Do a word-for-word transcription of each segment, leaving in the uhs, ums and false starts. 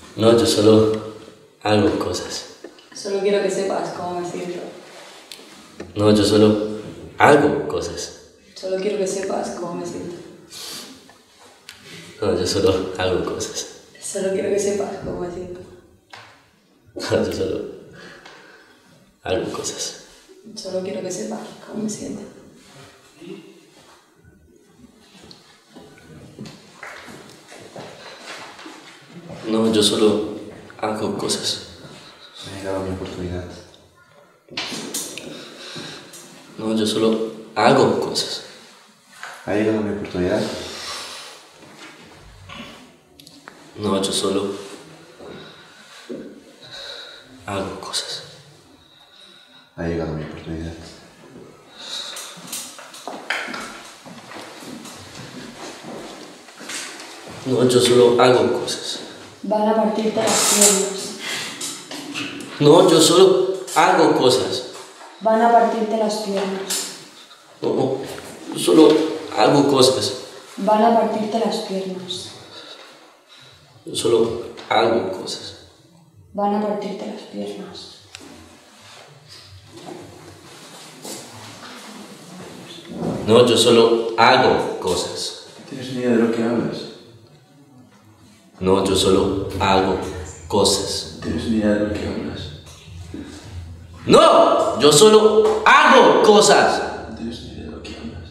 No, yo solo hago cosas. Solo quiero que sepas cómo me siento. No, yo solo hago cosas. Solo quiero que sepas cómo me siento. No, yo solo hago cosas. Solo quiero que sepas cómo me siento. No, yo solo hago cosas. Solo quiero que sepas cómo me siento. No, yo solo hago cosas. Me ha llegado mi oportunidad. No, yo solo hago cosas. Ha llegado mi oportunidad. No, yo solo hago cosas. Ha llegado mi oportunidad. No, yo solo hago cosas. Van a partirte las piernas. No, yo solo hago cosas. Van a partirte las piernas. No, no, yo solo hago cosas. Van a partirte las piernas. Yo solo hago cosas. Van a partirte las piernas. No, yo solo hago cosas. ¿Tienes ni idea de lo que hablas? No, yo solo hago cosas. ¿Tienes ni idea de lo que hablas? No, yo solo hago cosas. No tienes ni idea de lo que hablas.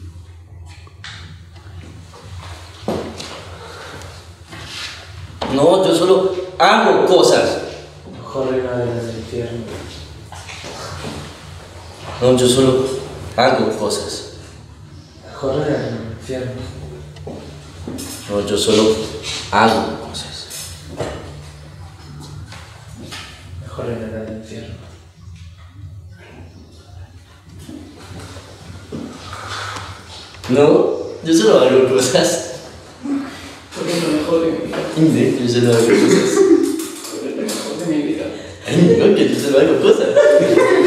No, yo solo hago cosas. Mejor reina del infierno. No, yo solo hago cosas. Mejor reina del infierno. No, yo solo hago cosas. Mejor reina del infierno. No, yo solo hago cosas. Porque es lo mejor de mi vida. Sí, yo solo hago cosas. Porque es lo mejor de mi vida. Ay, no, que yo solo hago cosas.